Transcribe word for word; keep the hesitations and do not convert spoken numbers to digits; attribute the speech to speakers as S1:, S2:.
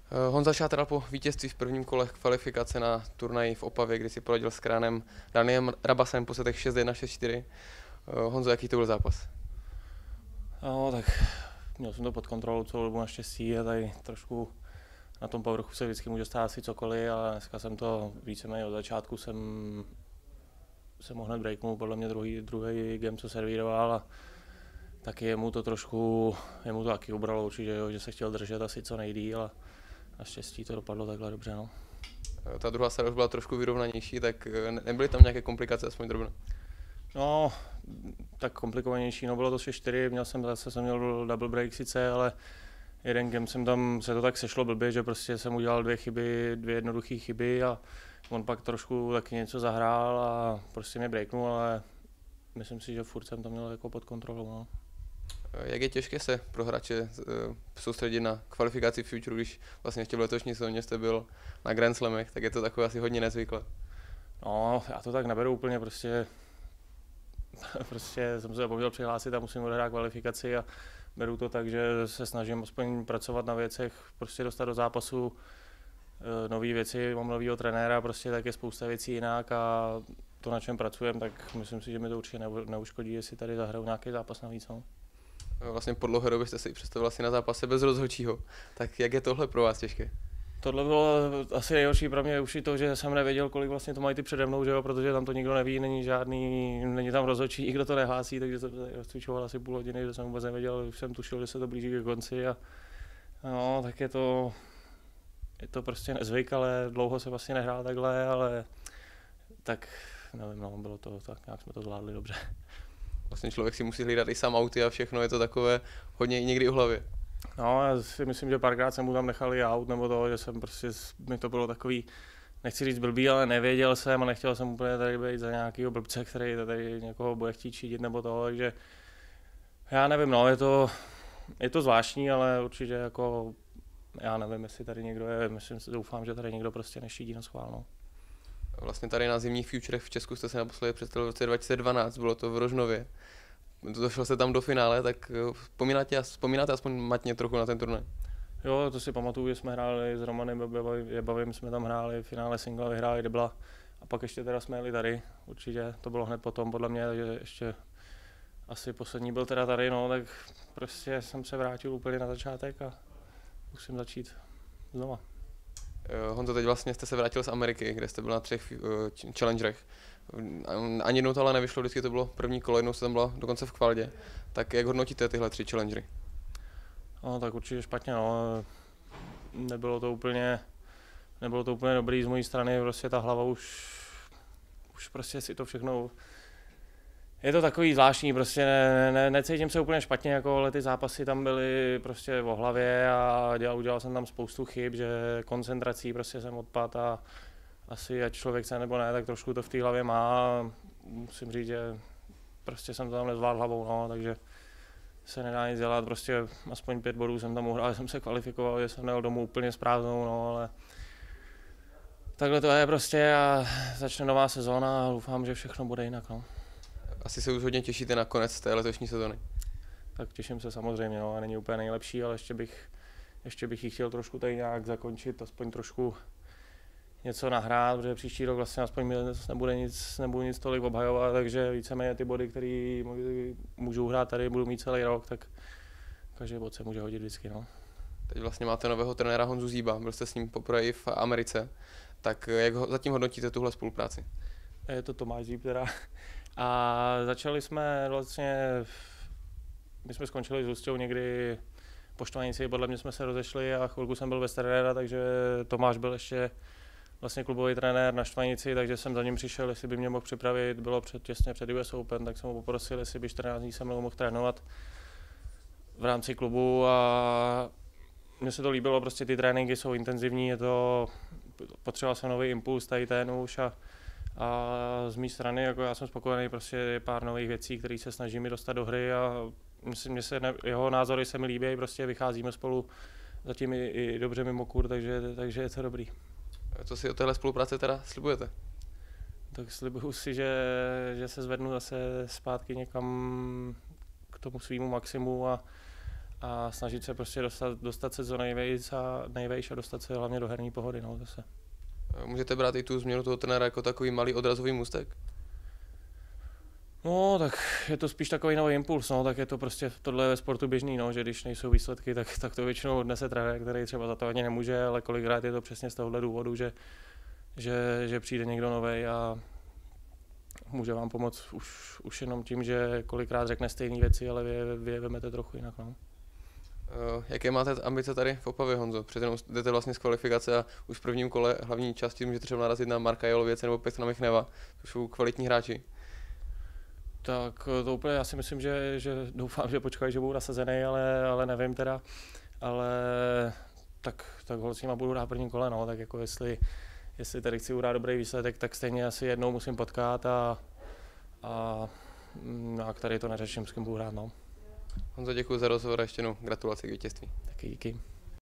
S1: Honza šátral po vítězství v prvním kole kvalifikace na turnaji v Opavě, kdy si poradil s Kránem Danielem Rabasem po setech šest jedna šest čtyři. Honzo, jaký to byl zápas?
S2: No, tak měl jsem to pod kontrolou celou dobu naštěstí a tady trošku na tom povrchu se vždycky může stát asi cokoliv, ale dneska jsem to víceméně od začátku jsem, jsem mohl hned breaknul, podle mě druhý, druhý game, co servíroval a taky jemu to trošku, jemu to taky ubralo určitě, jo, že se chtěl držet asi co nejdýl a naštěstí to dopadlo takhle dobře. No.
S1: Ta druhá série už byla trošku vyrovnanější, tak nebyly tam nějaké komplikace, aspoň drobné?
S2: No, tak komplikovanější, no bylo to šest čtyři, měl jsem zase jsem měl double break sice, ale jeden game jsem tam, se to tak sešlo blbě, že prostě jsem udělal dvě chyby, dvě jednoduché chyby a on pak trošku taky něco zahrál a prostě mě breaknul, ale myslím si, že furt jsem to měl jako pod kontrolou. No.
S1: Jak je těžké se pro hráče soustředit na kvalifikaci Future, když vlastně ještě v letošní sezóně jste byl na Grand Slamech, tak je to takové asi hodně nezvyklé.
S2: No, já to tak neberu úplně, prostě, prostě jsem se zapomněl přihlásit a musím odehrát kvalifikaci a beru to tak, že se snažím aspoň pracovat na věcech, prostě dostat do zápasu nové věci, mám novýho trenéra, prostě tak je spousta věcí jinak a to, na čem pracujem, tak myslím si, že mi to určitě neuškodí, jestli tady zahraju nějaký zápas navíc. No.
S1: Vlastně po dlouhé době jste si představil asi na zápase bez rozhodčího, tak jak je tohle pro vás těžké?
S2: Tohle bylo asi nejhorší pro mě už i to, že jsem nevěděl, kolik vlastně to mají ty přede mnou, že jo, protože tam to nikdo neví, není žádný, není tam rozhodčí, nikdo to nehlásí, takže jsem rozcvičoval asi půl hodiny, že jsem vůbec nevěděl, už jsem tušil, že se to blíží ke konci a no, tak je to, je to prostě nezvyk, ale dlouho se vlastně nehrál takhle, ale tak nevím, no, bylo to tak, nějak jsme to zvládli dobře.
S1: Vlastně člověk si musí hlídat i sám auty a všechno, je to takové hodně někdy o hlavě.
S2: No, já si myslím, že párkrát jsem mu tam nechal i aut, nebo to, že jsem prostě, mi to bylo takový, nechci říct blbý, ale nevěděl jsem a nechtěl jsem úplně tady být za nějakýho blbce, který tady někoho bude chtít šídit nebo toho, takže já nevím, no, je to, je to zvláštní, ale určitě jako, já nevím, jestli tady někdo je, myslím si, doufám, že tady někdo prostě nešídí na schvál, no.
S1: Vlastně tady na zimních futurech v Česku jste se naposledy představil v roce dva tisíce dvanáct, bylo to v Rožnově. Došel se tam do finále, tak vzpomínáte, vzpomínáte aspoň matně trochu na ten turnaj?
S2: Jo, to si pamatuju, že jsme hráli s Romanem Jebavým, jsme tam hráli v finále singla, vyhráli debla a pak ještě teda jsme jeli tady, určitě to bylo hned potom podle mě, takže ještě asi poslední byl teda tady, no, tak prostě jsem se vrátil úplně na začátek a musím začít znova.
S1: Honzo, teď vlastně jste se vrátil z Ameriky, kde jste byl na třech uh, challengerech. Ani jednou to ale nevyšlo, vždycky to bylo první kolo, jednou jste tam byla dokonce v kvaldě. Tak jak hodnotíte tyhle tři challengery?
S2: No tak určitě špatně, no. Nebylo to úplně, nebylo to úplně dobrý z mojí strany, prostě ta hlava už, už prostě si to všechno, je to takový zvláštní, prostě ne, ne, necítím se úplně špatně, jako, ale ty zápasy tam byly prostě o hlavě a dělal, udělal jsem tam spoustu chyb, že koncentrací prostě jsem odpadl a asi ať člověk chce nebo ne, tak trošku to v té hlavě má. Musím říct, že prostě jsem to tam nezvládl hlavou, no, takže se nedá nic dělat, prostě aspoň pět bodů jsem tam uhrál, jsem se kvalifikoval, že jsem nejel domů úplně s prázdnou, no, ale takhle to je prostě a začne nová sezóna a doufám, že všechno bude jinak, no.
S1: Asi se už hodně těšíte na konec té letošní sezóny.
S2: Tak těším se samozřejmě, no, a není úplně nejlepší, ale ještě bych, ještě bych ji chtěl trošku tady nějak zakončit, aspoň trošku něco nahrát, protože příští rok vlastně aspoň nebude nic, nebudu nic tolik obhajovat, takže víceméně ty body, které můžu hrát tady, budu mít celý rok, tak každý bod se může hodit vždycky, no.
S1: Teď vlastně máte nového trenéra Honzu Zíba, byl jste s ním poprvé i v Americe, tak jak ho, zatím hodnotíte tuhle spolupráci?
S2: Je to Tomáš Zíb teda. A začali jsme vlastně, my jsme skončili s Lustou někdy po Štvanici, podle mě jsme se rozešli a chvilku jsem byl bez trenéra, takže Tomáš byl ještě vlastně klubový trenér na Štvanici, takže jsem za ním přišel, jestli by mě mohl připravit, bylo před, těsně před U S Open, tak jsem ho poprosil, jestli by čtrnáct dní se mnou mohl trénovat v rámci klubu a mně se to líbilo, prostě ty tréninky jsou intenzivní, je to, potřeboval jsem nový impuls tady ten už a, a z mé strany, jako já jsem spokojený, prostě je pár nových věcí, které se snaží mi dostat do hry a myslím, že se ne, jeho názory se mi líbí, prostě vycházíme spolu zatím i, i dobře mimo kur, takže, takže je to dobrý.
S1: Co si od téhle spolupráce teda slibujete?
S2: Tak slibuju si, že, že se zvednu zase zpátky někam k tomu svýmu maximu a, a snažit se prostě dostat, dostat se co nejvejš a, nejvejš a dostat se hlavně do herní pohody, no, zase.
S1: Můžete brát i tu změnu toho trenéra jako takový malý odrazový můstek?
S2: No, tak je to spíš takový nový impuls, no, tak je to prostě, tohle je ve sportu běžný, no, že když nejsou výsledky, tak, tak to většinou odnese trenér, který třeba za to ani nemůže, ale kolikrát je to přesně z tohohle důvodu, že, že, že přijde někdo novej a může vám pomoct už, už jenom tím, že kolikrát řekne stejné věci, ale vy, vy je vemete trochu jinak, no.
S1: Uh, jaké máte ambice tady v Opavě, Honzo? Přece jenom jdete vlastně z kvalifikace a už v prvním kole hlavní části můžete třeba narazit na Marka Jolověce nebo Petra Michneva, to jsou kvalitní hráči.
S2: Tak to úplně, já si myslím, že, že doufám, že počkají, že budou nasazený, ale, ale nevím teda, ale tak, tak holci s nima budu hrát první kole, no, tak jako jestli, jestli tady chci uhrát dobrý výsledek, tak stejně asi jednou musím potkat a, a, a tady to neřeším, s kým budu hrát, no.
S1: Honzo, děkuji za rozhovor a ještě jednou gratulaci k vítězství.
S2: Taky díky.